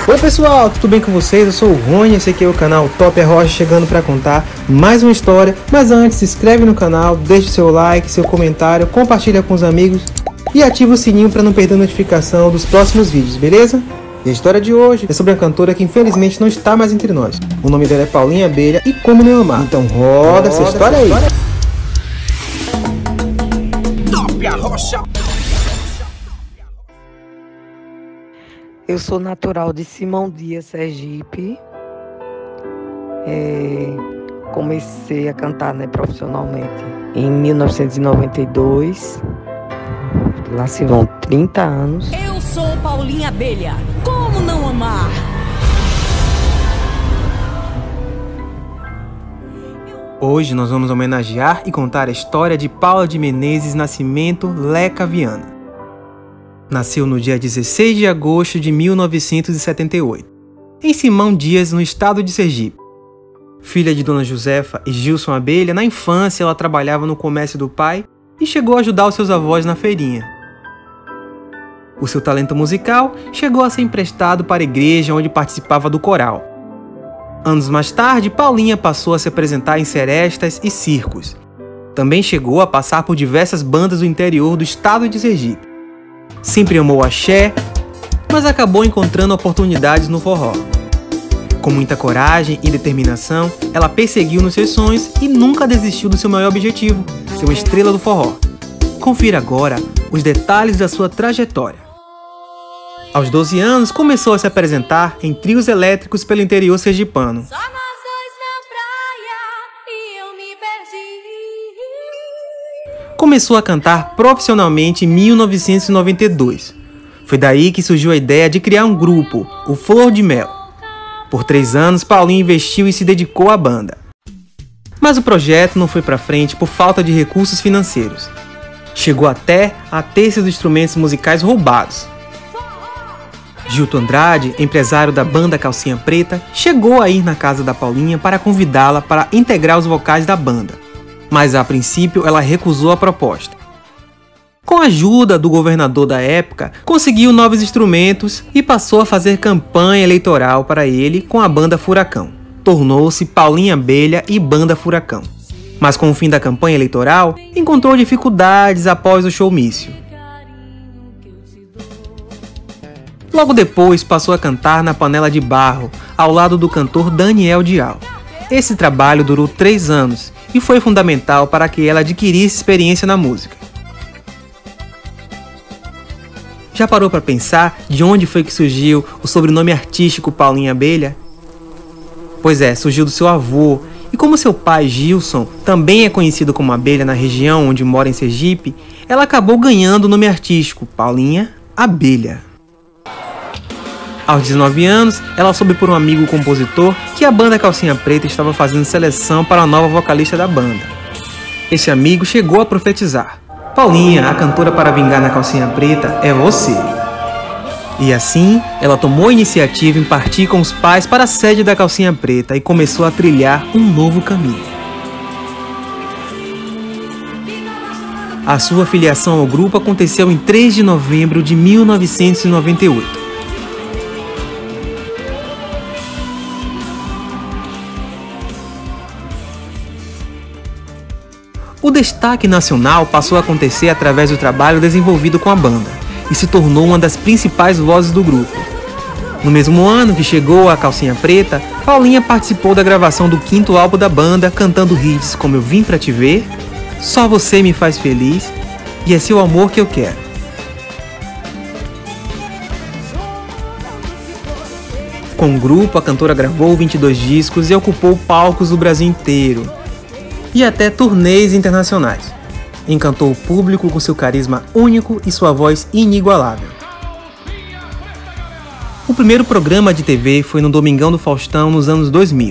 Oi pessoal, tudo bem com vocês? Eu sou o Rony, esse aqui é o canal Top Rocha, chegando para contar mais uma história. Mas antes, se inscreve no canal, deixe seu like, seu comentário, compartilha com os amigos e ativa o sininho para não perder a notificação dos próximos vídeos, beleza? E a história de hoje é sobre uma cantora que infelizmente não está mais entre nós. O nome dela é Paulinha Abelha e Como Não Amar. Então roda essa história aí. Top Rocha. Eu sou natural de Simão Dias, Sergipe. Comecei a cantar profissionalmente em 1992. Lá se vão 30 anos. Eu sou Paulinha Abelha. Como não amar? Hoje nós vamos homenagear e contar a história de Paula de Menezes Nascimento Leca Viana. Nasceu no dia 16 de agosto de 1978, em Simão Dias, no estado de Sergipe. Filha de Dona Josefa e Gilson Abelha, na infância ela trabalhava no comércio do pai e chegou a ajudar os seus avós na feirinha. O seu talento musical chegou a ser emprestado para a igreja onde participava do coral. Anos mais tarde, Paulinha passou a se apresentar em serestas e circos. Também chegou a passar por diversas bandas do interior do estado de Sergipe. Sempre amou axé, mas acabou encontrando oportunidades no forró. Com muita coragem e determinação, ela perseguiu nos seus sonhos e nunca desistiu do seu maior objetivo, ser uma estrela do forró. Confira agora os detalhes da sua trajetória. Aos 12 anos, começou a se apresentar em trios elétricos pelo interior sergipano. Só nós dois na praia e eu me perdi. Começou a cantar profissionalmente em 1992. Foi daí que surgiu a ideia de criar um grupo, o Flor de Mel. Por 3 anos, Paulinha investiu e se dedicou à banda. Mas o projeto não foi para frente por falta de recursos financeiros. Chegou até a ter seus instrumentos musicais roubados. Gilton Andrade, empresário da banda Calcinha Preta, chegou a ir na casa da Paulinha para convidá-la para integrar os vocais da banda. Mas a princípio ela recusou a proposta. Com a ajuda do governador da época, conseguiu novos instrumentos e passou a fazer campanha eleitoral para ele com a banda Furacão. Tornou-se Paulinha Abelha e Banda Furacão. Mas com o fim da campanha eleitoral, encontrou dificuldades após o showmício. Logo depois passou a cantar na Panela de Barro, ao lado do cantor Daniel Dial. Esse trabalho durou 3 anos e foi fundamental para que ela adquirisse experiência na música. Já parou para pensar de onde foi que surgiu o sobrenome artístico Paulinha Abelha? Pois é, surgiu do seu avô, e como seu pai Gilson também é conhecido como Abelha na região onde mora em Sergipe, ela acabou ganhando o nome artístico Paulinha Abelha. Aos 19 anos, ela soube por um amigo compositor que a banda Calcinha Preta estava fazendo seleção para a nova vocalista da banda. Esse amigo chegou a profetizar: Paulinha, a cantora para vingar na Calcinha Preta é você. E assim, ela tomou a iniciativa em partir com os pais para a sede da Calcinha Preta e começou a trilhar um novo caminho. A sua filiação ao grupo aconteceu em 3 de novembro de 1998. O destaque nacional passou a acontecer através do trabalho desenvolvido com a banda e se tornou uma das principais vozes do grupo. No mesmo ano que chegou a Calcinha Preta, Paulinha participou da gravação do 5º álbum da banda, cantando hits como Eu Vim Pra Te Ver, Só Você Me Faz Feliz e É Seu Amor Que Eu Quero. Com o grupo, a cantora gravou 22 discos e ocupou palcos do Brasil inteiro e até turnês internacionais. Encantou o público com seu carisma único e sua voz inigualável. O primeiro programa de TV foi no Domingão do Faustão nos anos 2000.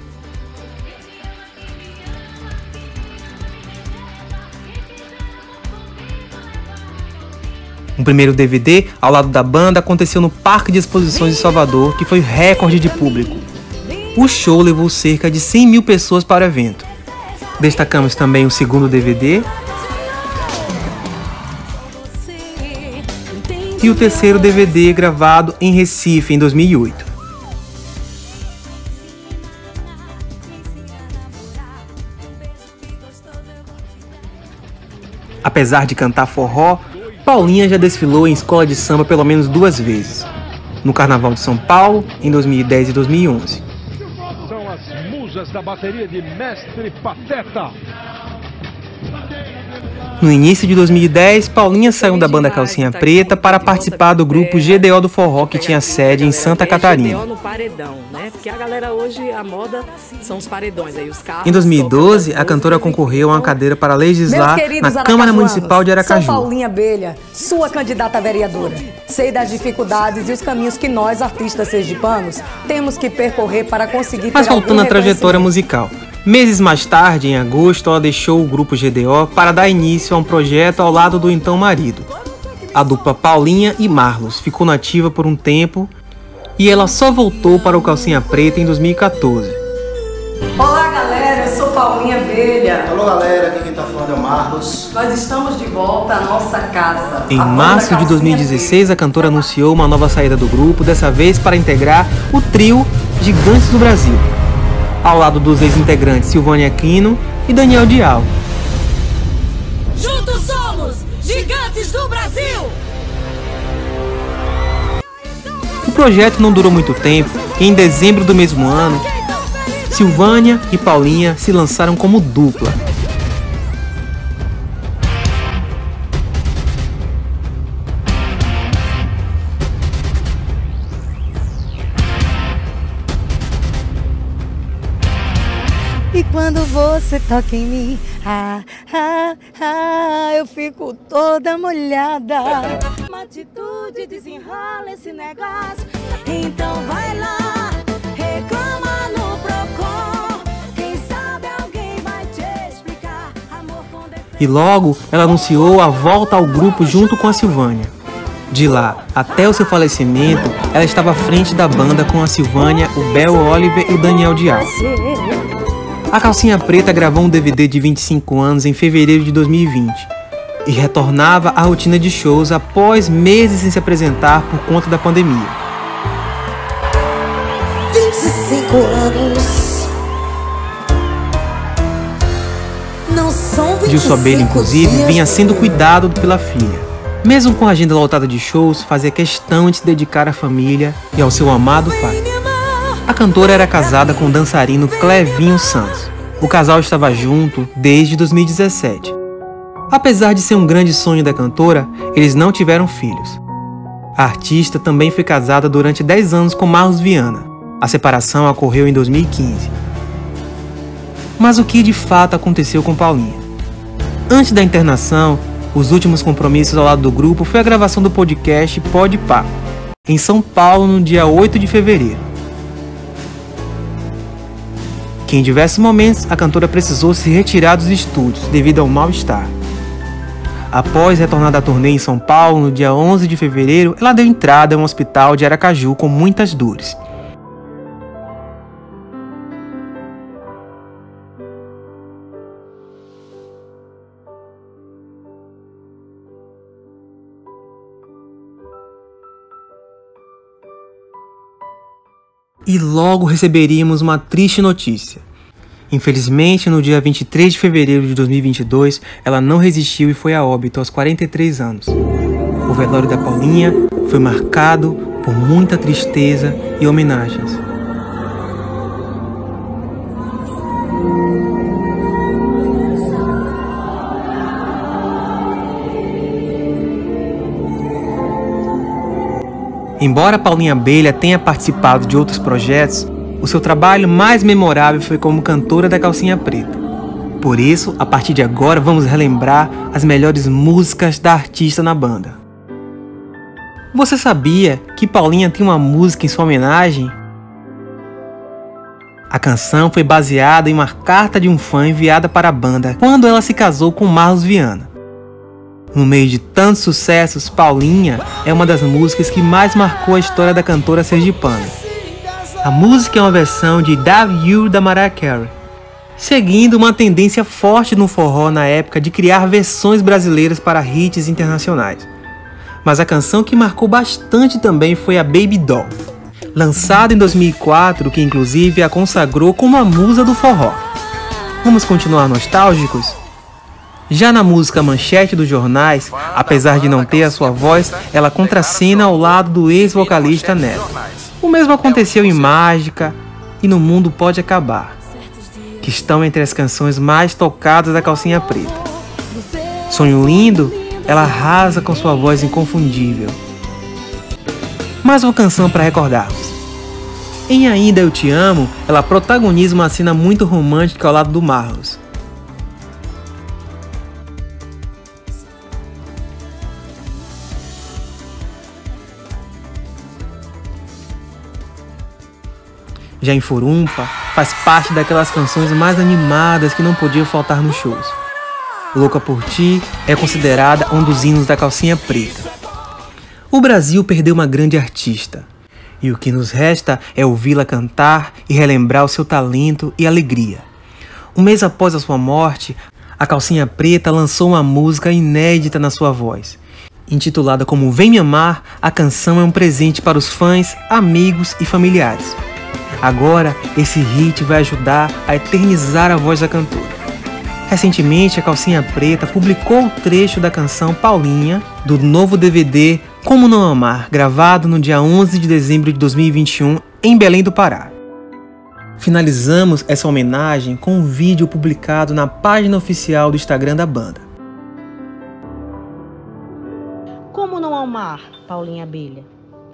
O primeiro DVD, ao lado da banda, aconteceu no Parque de Exposições de Salvador, que foi recorde de público. O show levou cerca de 100 mil pessoas para o evento. Destacamos também o segundo DVD, e o terceiro DVD gravado em Recife em 2008. Apesar de cantar forró, Paulinha já desfilou em escola de samba pelo menos 2 vezes. No Carnaval de São Paulo, em 2010 e 2011. São as musas da bateria de Mestre Pateta. No início de 2010, Paulinha saiu da banda Calcinha Preta para participar do grupo GDO do Forró, que tinha sede em Santa Catarina. GDO no paredão, né? Porque a galera hoje, a moda são os paredões, aí os carros. Em 2012, a cantora concorreu a uma cadeira para legislar na Câmara Municipal de Aracaju. Sou Paulinha Abelha, sua candidata a vereadora. Sei das dificuldades e os caminhos que nós, artistas sergipanos, temos que percorrer para conseguir ter Mas voltando à algum trajetória reconhecimento. musical. Meses mais tarde, em agosto, ela deixou o grupo GDO para dar início a um projeto ao lado do então marido. A dupla Paulinha e Marlos ficou nativa por um tempo e ela só voltou para o Calcinha Preta em 2014. Olá galera, eu sou Paulinha Abelha. Alô galera, aqui quem tá falando é o Marlos. Nós estamos de volta à nossa casa. Em março de 2016, a cantora anunciou uma nova saída do grupo, dessa vez para integrar o trio Gigantes do Brasil, ao lado dos ex-integrantes Silvânia Aquino e Daniel Dial. Juntos somos Gigantes do Brasil! O projeto não durou muito tempo e em dezembro do mesmo ano, Silvânia e Paulinha se lançaram como dupla. E quando você toca em mim, eu fico toda molhada. Uma atitude desenrola esse negócio. Então vai lá, reclama no Procon. Quem sabe alguém vai te explicar. Amor com defeito. E logo ela anunciou a volta ao grupo junto com a Silvânia. De lá até o seu falecimento, ela estava à frente da banda com a Silvânia, o Bel Oliver e o Daniel Dial. A Calcinha Preta gravou um DVD de 25 anos em fevereiro de 2020 e retornava à rotina de shows após meses sem se apresentar por conta da pandemia. 25 anos. Não são 25 Gilson Abelha, inclusive, vinha sendo cuidado pela filha. Mesmo com a agenda lotada de shows, fazia questão de se dedicar à família e ao seu amado pai. A cantora era casada com o dançarino Clevinho Santos. O casal estava junto desde 2017. Apesar de ser um grande sonho da cantora, eles não tiveram filhos. A artista também foi casada durante 10 anos com Marlos Viana. A separação ocorreu em 2015. Mas o que de fato aconteceu com Paulinha? Antes da internação, os últimos compromissos ao lado do grupo foi a gravação do podcast Pode Pá, em São Paulo no dia 8 de fevereiro. Que em diversos momentos a cantora precisou se retirar dos estúdios devido ao mal-estar. Após retornar da turnê em São Paulo no dia 11 de fevereiro, ela deu entrada em um hospital de Aracaju com muitas dores. E logo receberíamos uma triste notícia. Infelizmente, no dia 23 de fevereiro de 2022, ela não resistiu e foi a óbito aos 43 anos. O velório da Paulinha foi marcado por muita tristeza e homenagens. Embora Paulinha Abelha tenha participado de outros projetos, o seu trabalho mais memorável foi como cantora da Calcinha Preta. Por isso, a partir de agora, vamos relembrar as melhores músicas da artista na banda. Você sabia que Paulinha tem uma música em sua homenagem? A canção foi baseada em uma carta de um fã enviada para a banda quando ela se casou com Marlos Viana. No meio de tantos sucessos, Paulinha é uma das músicas que mais marcou a história da cantora sergipana. A música é uma versão de W da Mariah Carey, seguindo uma tendência forte no forró na época de criar versões brasileiras para hits internacionais. Mas a canção que marcou bastante também foi a Baby Doll, lançada em 2004, que inclusive a consagrou como a musa do forró. Vamos continuar nostálgicos? Já na música Manchete dos jornais, apesar de não ter a sua voz, ela contracena ao lado do ex-vocalista Neto. O mesmo aconteceu em Mágica e No Mundo Pode Acabar, que estão entre as canções mais tocadas da Calcinha Preta. Sonho Lindo, ela arrasa com sua voz inconfundível. Mais uma canção para recordarmos. Em Ainda Eu Te Amo, ela protagoniza uma cena muito romântica ao lado do Marlos. Já em Furumpa, faz parte daquelas canções mais animadas que não podiam faltar nos shows. Louca por Ti é considerada um dos hinos da Calcinha Preta. O Brasil perdeu uma grande artista, e o que nos resta é ouvi-la cantar e relembrar o seu talento e alegria. Um mês após a sua morte, a Calcinha Preta lançou uma música inédita na sua voz. Intitulada como Vem Me Amar, a canção é um presente para os fãs, amigos e familiares. Agora, esse hit vai ajudar a eternizar a voz da cantora. Recentemente, a Calcinha Preta publicou o trecho da canção Paulinha, do novo DVD Como Não Amar, gravado no dia 11 de dezembro de 2021, em Belém do Pará. Finalizamos essa homenagem com um vídeo publicado na página oficial do Instagram da banda. Como não amar, Paulinha Abelha?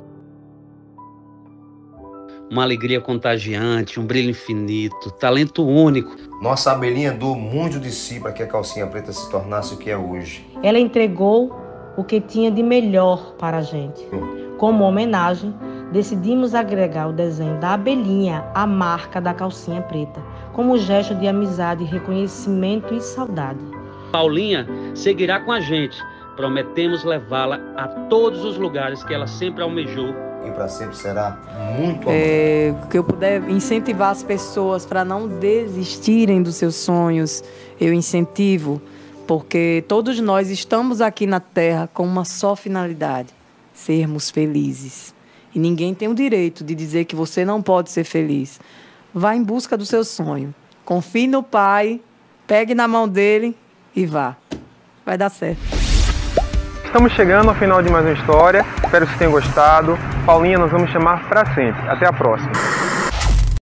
Uma alegria contagiante, um brilho infinito, talento único. Nossa abelhinha doou muito de si para que a Calcinha Preta se tornasse o que é hoje. Ela entregou o que tinha de melhor para a gente. Como homenagem, decidimos agregar o desenho da abelhinha à marca da Calcinha Preta, como gesto de amizade, reconhecimento e saudade. Paulinha seguirá com a gente. Prometemos levá-la a todos os lugares que ela sempre almejou. E para sempre será muito amor. Que eu puder incentivar as pessoas para não desistirem dos seus sonhos, eu incentivo, porque todos nós estamos aqui na Terra com uma só finalidade: sermos felizes. E ninguém tem o direito de dizer que você não pode ser feliz. Vá em busca do seu sonho. Confie no Pai, pegue na mão dele e vá. Vai dar certo. Estamos chegando ao final de mais uma história. Espero que vocês tenham gostado. Paulinha, nós vamos chamar para sempre. Até a próxima.